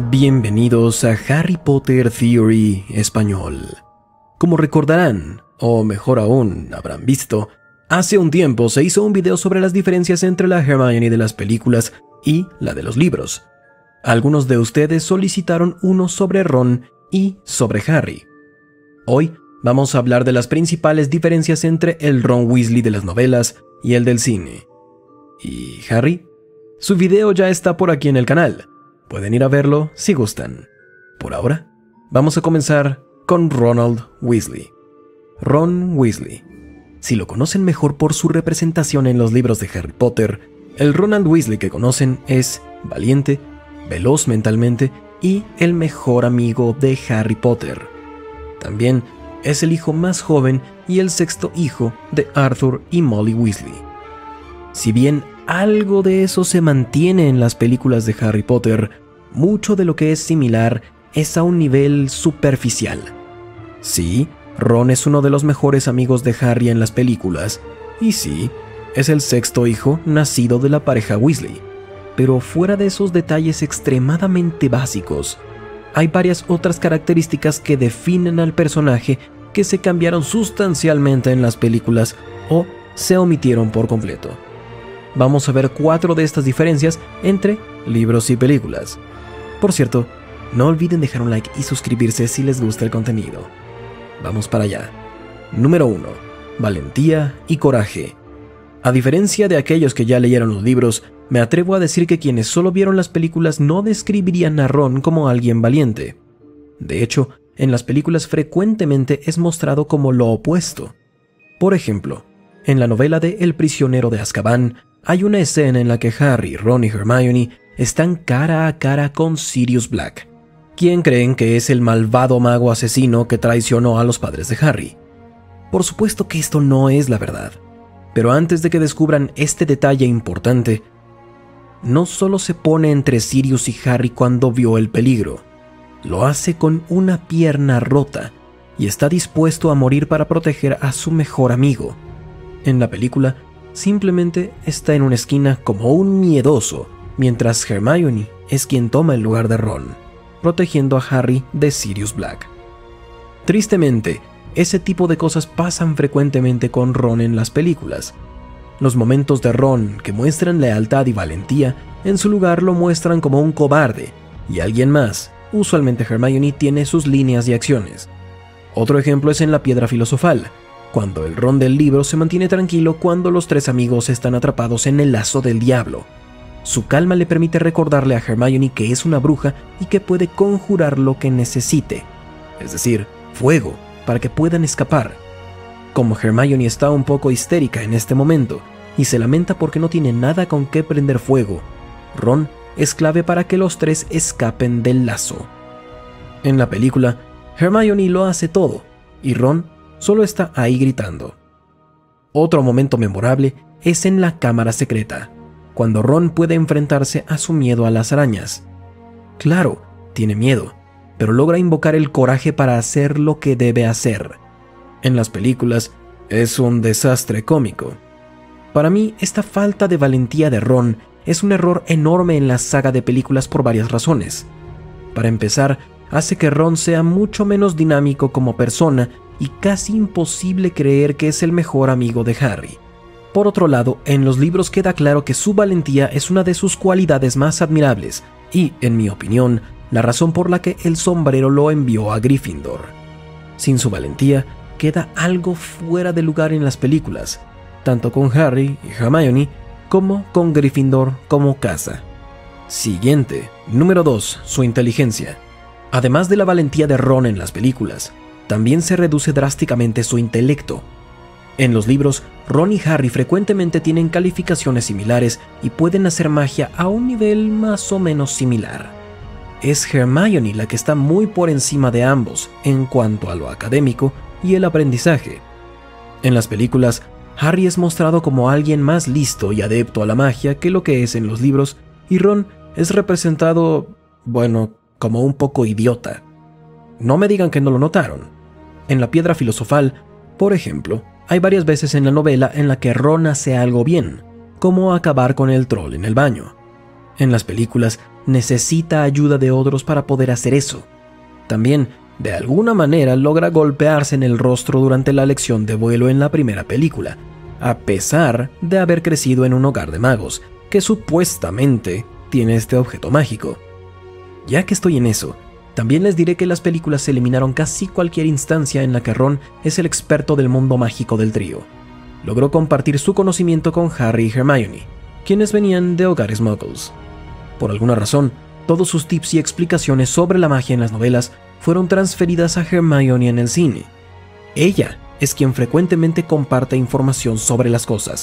Bienvenidos a Harry Potter Theory Español. Como recordarán, o mejor aún, habrán visto, hace un tiempo se hizo un video sobre las diferencias entre la Hermione de las películas y la de los libros. Algunos de ustedes solicitaron uno sobre Ron y sobre Harry. Hoy vamos a hablar de las principales diferencias entre el Ron Weasley de las novelas y el del cine. ¿Y Harry? Su video ya está por aquí en el canal. Pueden ir a verlo si gustan. Por ahora, vamos a comenzar con Ronald Weasley. Ron Weasley. Si lo conocen mejor por su representación en los libros de Harry Potter, el Ronald Weasley que conocen es valiente, veloz mentalmente y el mejor amigo de Harry Potter. También es el hijo más joven y el sexto hijo de Arthur y Molly Weasley. Si bien algo de eso se mantiene en las películas de Harry Potter, mucho de lo que es similar es a un nivel superficial. Sí, Ron es uno de los mejores amigos de Harry en las películas, y sí, es el sexto hijo nacido de la pareja Weasley. Pero fuera de esos detalles extremadamente básicos, hay varias otras características que definen al personaje que se cambiaron sustancialmente en las películas o se omitieron por completo. Vamos a ver 4 de estas diferencias entre libros y películas. Por cierto, no olviden dejar un like y suscribirse si les gusta el contenido. Vamos para allá. Número 1. Valentía y coraje. A diferencia de aquellos que ya leyeron los libros, me atrevo a decir que quienes solo vieron las películas no describirían a Ron como alguien valiente. De hecho, en las películas frecuentemente es mostrado como lo opuesto. Por ejemplo, en la novela de El prisionero de Azkaban, hay una escena en la que Harry, Ron y Hermione están cara a cara con Sirius Black, quien creen que es el malvado mago asesino que traicionó a los padres de Harry. Por supuesto que esto no es la verdad, pero antes de que descubran este detalle importante, no solo se pone entre Sirius y Harry cuando vio el peligro, lo hace con una pierna rota y está dispuesto a morir para proteger a su mejor amigo. En la película, simplemente está en una esquina como un miedoso, mientras Hermione es quien toma el lugar de Ron, protegiendo a Harry de Sirius Black. Tristemente, ese tipo de cosas pasan frecuentemente con Ron en las películas. Los momentos de Ron que muestran lealtad y valentía, en su lugar lo muestran como un cobarde, y alguien más, usualmente Hermione, tiene sus líneas y acciones. Otro ejemplo es en La Piedra Filosofal, cuando el Ron del libro se mantiene tranquilo cuando los 3 amigos están atrapados en el lazo del diablo. Su calma le permite recordarle a Hermione que es una bruja y que puede conjurar lo que necesite, es decir, fuego, para que puedan escapar. Como Hermione está un poco histérica en este momento y se lamenta porque no tiene nada con qué prender fuego, Ron es clave para que los 3 escapen del lazo. En la película, Hermione lo hace todo y Ron solo está ahí gritando. Otro momento memorable es en la cámara secreta, cuando Ron puede enfrentarse a su miedo a las arañas. Claro, tiene miedo, pero logra invocar el coraje para hacer lo que debe hacer. En las películas, es un desastre cómico. Para mí, esta falta de valentía de Ron es un error enorme en la saga de películas por varias razones. Para empezar, hace que Ron sea mucho menos dinámico como persona y casi imposible creer que es el mejor amigo de Harry. Por otro lado, en los libros queda claro que su valentía es una de sus cualidades más admirables y, en mi opinión, la razón por la que el sombrero lo envió a Gryffindor. Sin su valentía, queda algo fuera de lugar en las películas, tanto con Harry y Hermione como con Gryffindor como casa. Siguiente, número 2, su inteligencia. Además de la valentía de Ron en las películas, también se reduce drásticamente su intelecto. En los libros, Ron y Harry frecuentemente tienen calificaciones similares y pueden hacer magia a un nivel más o menos similar. Es Hermione la que está muy por encima de ambos en cuanto a lo académico y el aprendizaje. En las películas, Harry es mostrado como alguien más listo y adepto a la magia que lo que es en los libros, y Ron es representado, como un poco idiota. No me digan que no lo notaron. En La Piedra Filosofal, por ejemplo, hay varias veces en la novela en la que Ron hace algo bien, como acabar con el troll en el baño. En las películas, necesita ayuda de otros para poder hacer eso. También, de alguna manera, logra golpearse en el rostro durante la lección de vuelo en la primera película, a pesar de haber crecido en un hogar de magos, que supuestamente tiene este objeto mágico. Ya que estoy en eso, también les diré que las películas eliminaron casi cualquier instancia en la que Ron es el experto del mundo mágico del trío. Logró compartir su conocimiento con Harry y Hermione, quienes venían de hogares muggles. Por alguna razón, todos sus tips y explicaciones sobre la magia en las novelas fueron transferidas a Hermione en el cine. Ella es quien frecuentemente comparte información sobre las cosas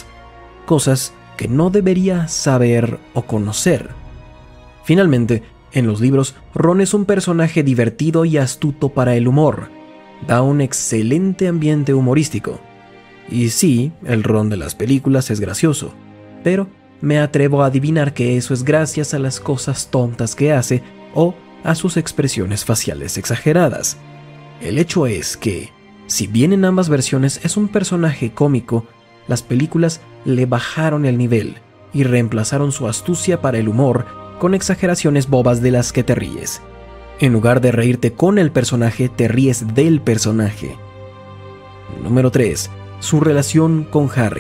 que no debería saber o conocer. Finalmente, en los libros, Ron es un personaje divertido y astuto para el humor. Da un excelente ambiente humorístico. Y sí, el Ron de las películas es gracioso, pero me atrevo a adivinar que eso es gracias a las cosas tontas que hace o a sus expresiones faciales exageradas. El hecho es que, si bien en ambas versiones es un personaje cómico, las películas le bajaron el nivel y reemplazaron su astucia para el humor con exageraciones bobas de las que te ríes. En lugar de reírte con el personaje, te ríes del personaje. Número 3. Su relación con Harry.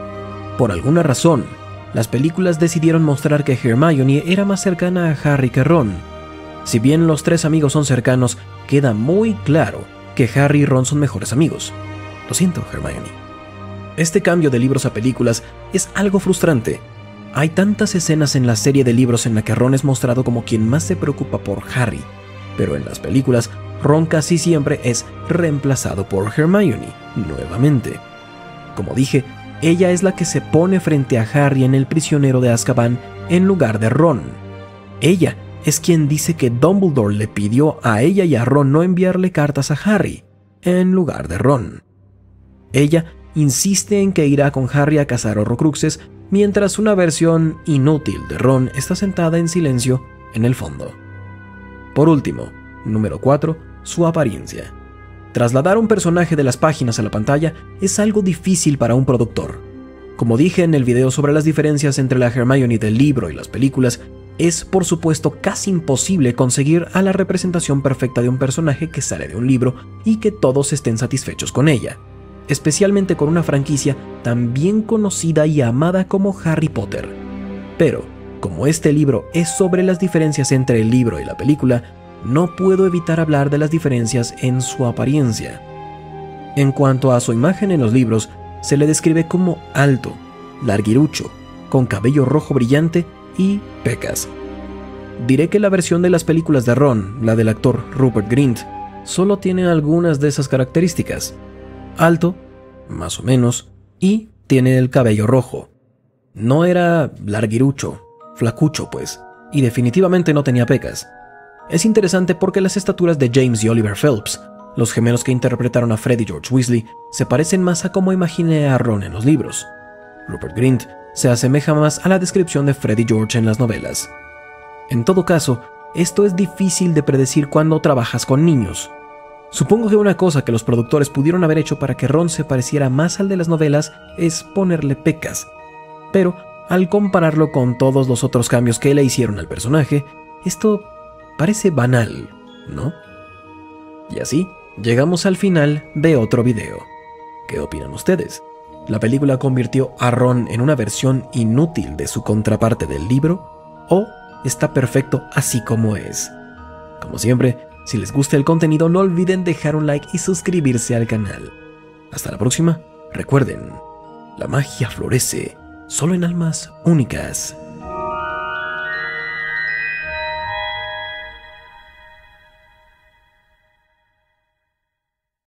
Por alguna razón, las películas decidieron mostrar que Hermione era más cercana a Harry que Ron. Si bien los tres amigos son cercanos, queda muy claro que Harry y Ron son mejores amigos. Lo siento, Hermione. Este cambio de libros a películas es algo frustrante. Hay tantas escenas en la serie de libros en la que Ron es mostrado como quien más se preocupa por Harry, pero en las películas, Ron casi siempre es reemplazado por Hermione, nuevamente. Como dije, ella es la que se pone frente a Harry en El prisionero de Azkaban en lugar de Ron. Ella es quien dice que Dumbledore le pidió a ella y a Ron no enviarle cartas a Harry, en lugar de Ron. Ella insiste en que irá con Harry a cazar horrocruxes, mientras una versión inútil de Ron está sentada en silencio en el fondo. Por último, número 4, su apariencia. Trasladar un personaje de las páginas a la pantalla es algo difícil para un productor. Como dije en el video sobre las diferencias entre la Hermione del libro y las películas, es por supuesto casi imposible conseguir a la representación perfecta de un personaje que sale de un libro y que todos estén satisfechos con ella, especialmente con una franquicia tan bien conocida y amada como Harry Potter. Pero, como este libro es sobre las diferencias entre el libro y la película, no puedo evitar hablar de las diferencias en su apariencia. En cuanto a su imagen en los libros, se le describe como alto, larguirucho, con cabello rojo brillante y pecas. Diré que la versión de las películas de Ron, la del actor Rupert Grint, solo tiene algunas de esas características. Alto, más o menos, y tiene el cabello rojo. No era larguirucho, flacucho pues, y definitivamente no tenía pecas. Es interesante porque las estaturas de James y Oliver Phelps, los gemelos que interpretaron a Fred y George Weasley, se parecen más a como imaginé a Ron en los libros. Rupert Grint se asemeja más a la descripción de Fred y George en las novelas. En todo caso, esto es difícil de predecir cuando trabajas con niños. Supongo que una cosa que los productores pudieron haber hecho para que Ron se pareciera más al de las novelas es ponerle pecas. Pero, al compararlo con todos los otros cambios que le hicieron al personaje, esto parece banal, ¿no? Y así, llegamos al final de otro video. ¿Qué opinan ustedes? ¿La película convirtió a Ron en una versión inútil de su contraparte del libro? ¿O está perfecto así como es? Como siempre, si les gusta el contenido, no olviden dejar un like y suscribirse al canal. Hasta la próxima. Recuerden, la magia florece solo en almas únicas.